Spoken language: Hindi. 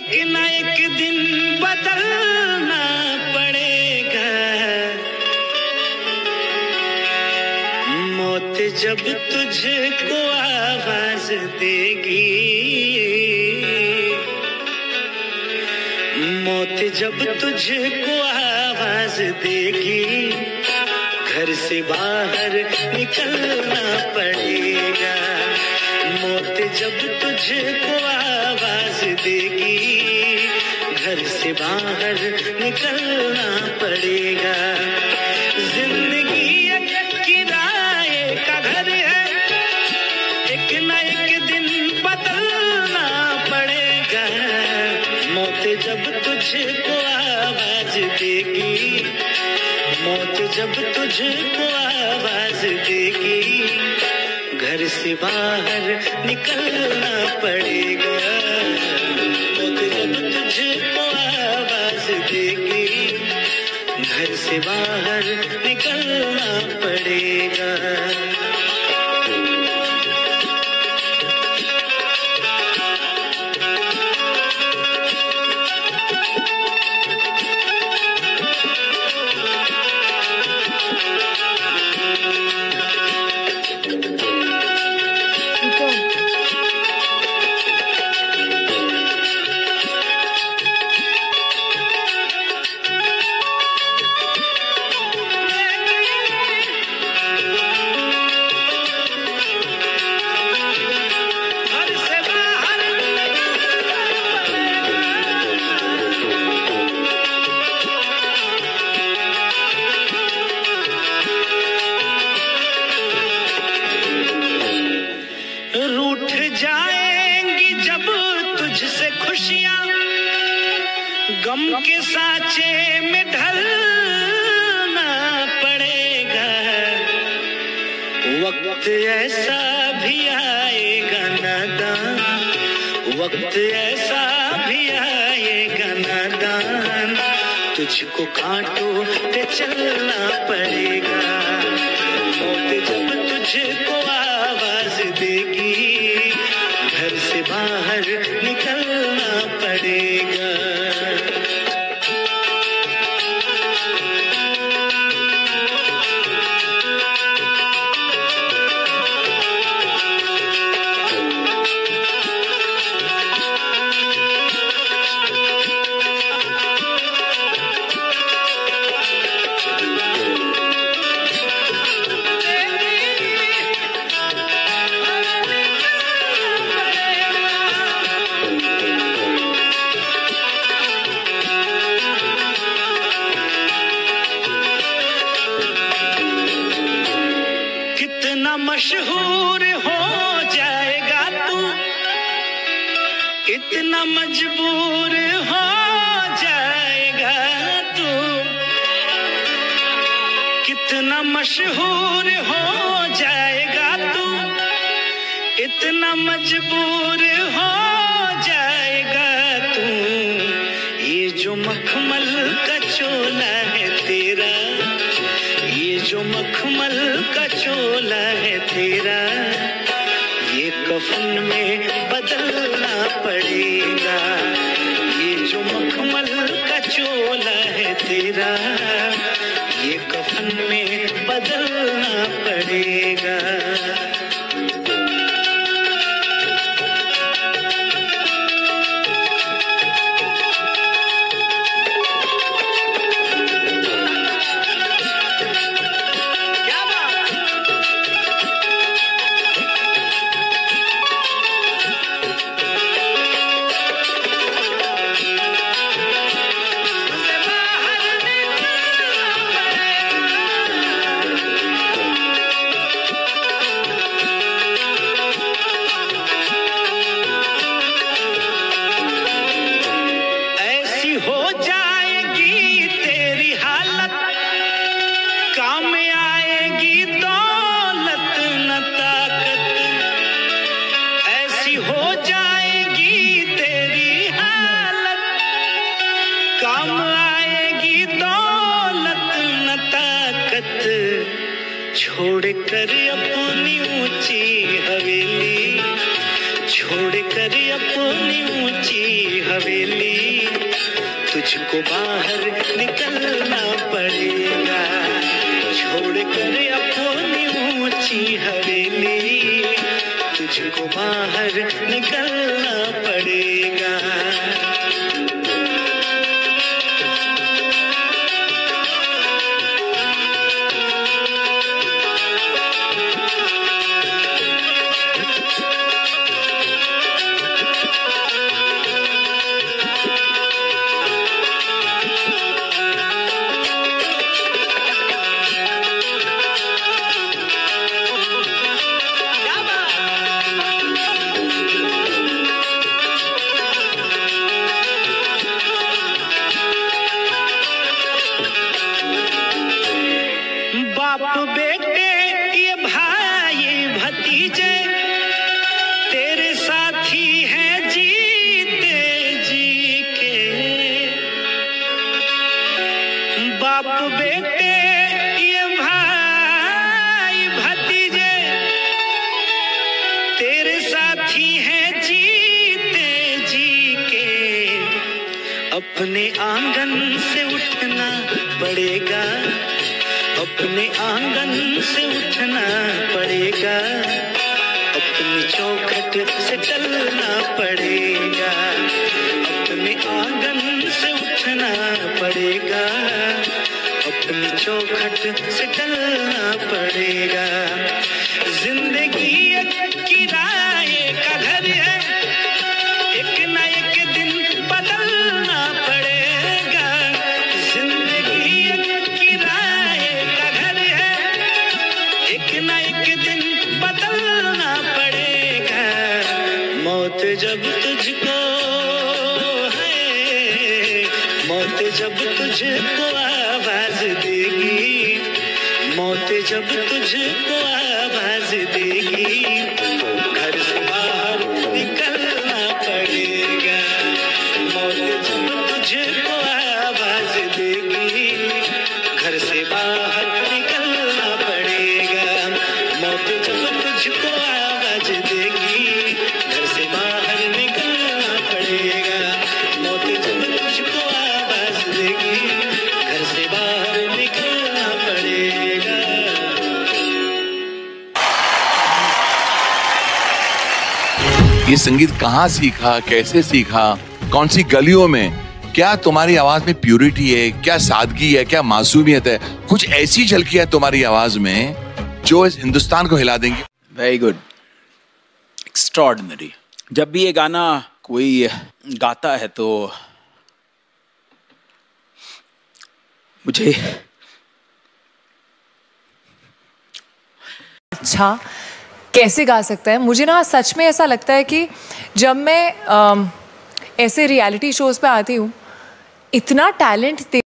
एक ना एक दिन बदलना पड़ेगा। मौत जब तुझको आवाज देगी, मौत जब तुझको आवाज देगी, घर से बाहर निकलना पड़ेगा। मौत जब तुझको आवाज देगी, घर से बाहर निकलना पड़ेगा। जिंदगी एक किराए का घर है, एक न एक दिन बदलना पड़ेगा। मौत जब तुझको आवाज देगी, मौत जब तुझको आवाज देगी, घर से बाहर निकलना पड़ेगा। मौत जब तुझको आवाज देगी, घर से बाहर निकलना पड़ेगा। रूठ जाएंगी जब तुझसे खुशियां, गम के सांचे में ढलना पड़ेगा। वक्त ऐसा भी आएगा नादान, वक्त ऐसा भी आएगा नादान, तुझको कांटों पे चलना पड़ेगा। मौत जब तुझको आवाज देगी, घर से बाहर निकलना पड़ेगा। कितना मशहूर हो जाएगा तू, इतना मजबूर हो जाएगा तू। कितना मशहूर हो जाएगा तू, इतना मजबूर हो जाएगा तू। ये जो मखमल का चोला है तेरा, ये जो मखमल का चोला है तेरा, ये कफन में बदलना पड़ेगा। ये जो मखमल का चोला है तेरा, ये कफन में बदलना पड़ेगा। छोड़ कर अपनी ऊंची हवेली, छोड़ कर अपनी ऊंची हवेली, तुझको बाहर निकलना पड़ेगा। छोड़कर अपनी ऊंची हवेली, तुझको बाहर निकलना पड़ेगा। बाप बेटे ये भाई भतीजे तेरे साथी हैं जीते जी के। बाप बेटे ये भाई भतीजे तेरे साथी हैं जीते जी के। अपने आंगन से उठना पड़ेगा, अपने आंगन से उठना पड़ेगा। अपनी चौखट से चलना पड़ेगा, अपने आंगन से उठना पड़ेगा। अपनी चौखट से चलना पड़ेगा। जिंदगी एक किराए का घर है, एक न एक दिन बदलना पड़ेगा। जिंदगी एक किराए का घर है, एक न एक दिन बदलना पड़ेगा। मौत जब तुझको है, मौत जब तुझको आवाज देगी, मौत जब तुझको आवाज देगी, घर से बाहर निकलना पड़ेगा। मौत जब तुझको आवाज देगी, घर से बाहर निकलना पड़ेगा। मौत जब तुझको आवाज देगी, घर से बाहर निकलना पड़ेगा। मौत जब तुझको आवाज देगी, घर से बाहर निकलना पड़ेगा। ये संगीत कहाँ सीखा, कैसे सीखा, कौन सी गलियों में? क्या तुम्हारी आवाज में प्यूरिटी है, क्या सादगी है, क्या मासूमियत है? कुछ ऐसी झलकी है तुम्हारी आवाज में जो इस हिंदुस्तान को हिला देंगी। Very good, extraordinary. जब भी ये गाना कोई गाता है तो मुझे अच्छा कैसे गा सकता है। मुझे ना सच में ऐसा लगता है कि जब मैं ऐसे रियलिटी शोज़ पे आती हूँ, इतना टैलेंट